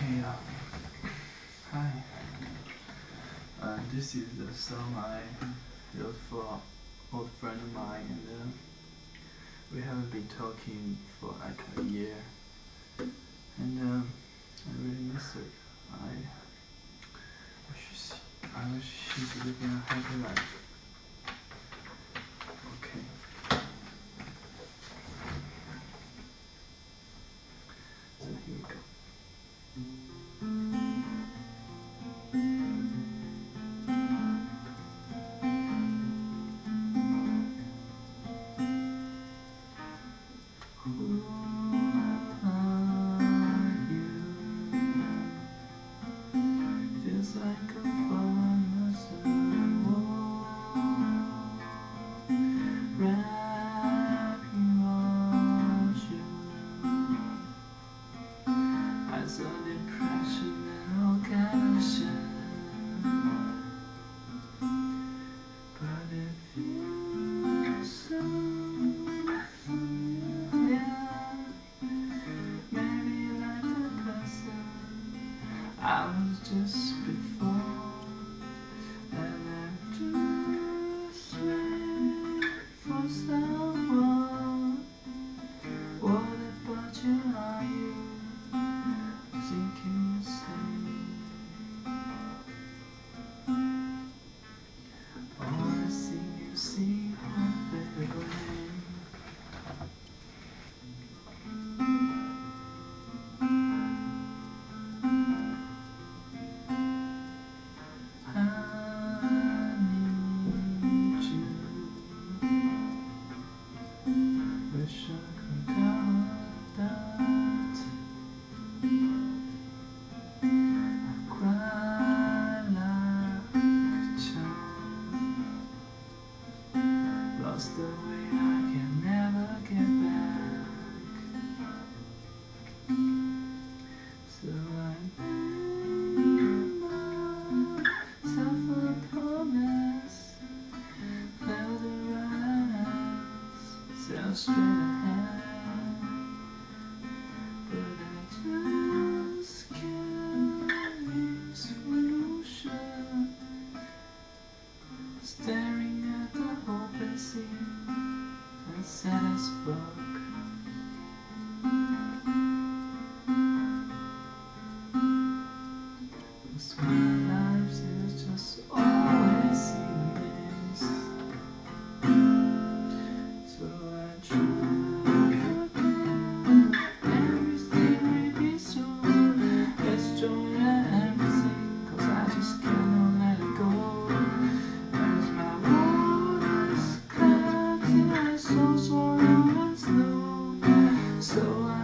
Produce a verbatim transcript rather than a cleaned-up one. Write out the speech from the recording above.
Okay, uh, hi. Uh, this is the song I wrote for old friend of mine, and uh, we haven't been talking for like a year, and um, I really miss her. I wish she, I wish she's living a happy life. Okay, so here we go. Who are you? Feels like a foreigner's wall. Wrapping around you. I saw depression and all kind of shit, but it feels so familiar. Maybe like the person I was just before. And I'm just waiting for someone. What about you? Are you thinking the same? All the things you see won't fade away. I need you. Wish I could cover that. I cry like a child. Lost the way I can never get back. So I made myself a promise. Held the right hands, sail straight ahead. But I just can't reach solution. Staring at the open sea and sad as fuck. Cause my life is just always in a maze. So I try again. Everything will be so. Let's join everything. Cause I just cannot let it go. As my waters collapse and my soul so low and slow. So I